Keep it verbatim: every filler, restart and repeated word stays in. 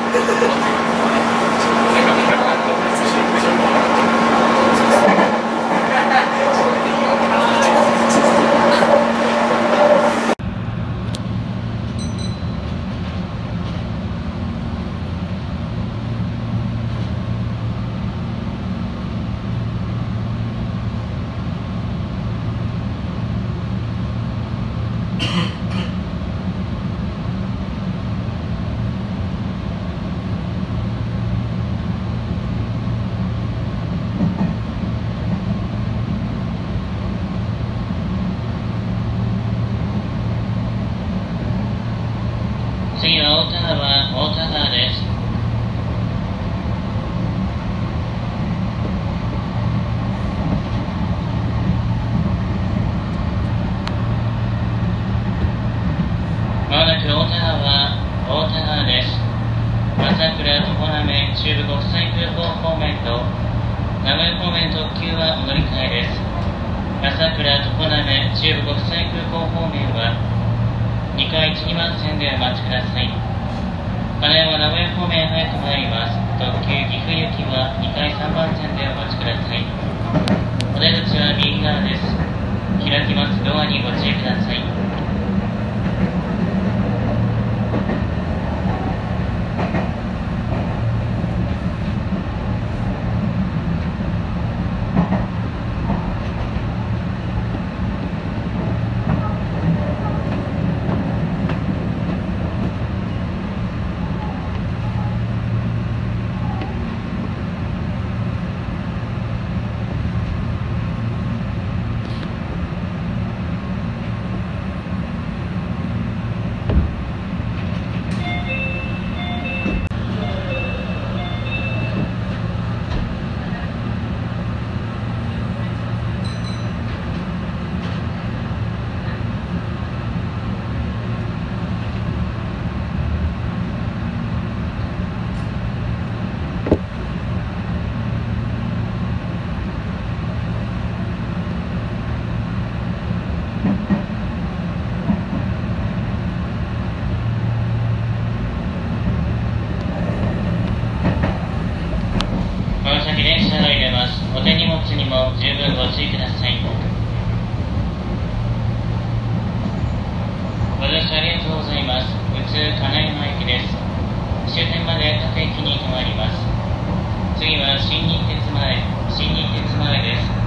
次は大田川、大田川です。まもなく大田川、大田川です。朝倉常滑中部国際空港方面と名古屋方面特急はお乗り換えです。朝倉常滑中部国際空港方面はにかいいちにばん線でお待ちください。金山名古屋方面早く参ります。特急岐阜行きはにかいさんばん線でお待ちください。お出口は右側です。開きますドアにご注意ください。電車が入れます。お手荷物にも十分ご注意ください。ご乗車ありがとうございます。宇都金山駅です。終点まで各駅に停まります。次は新日鉄前、新日鉄前です。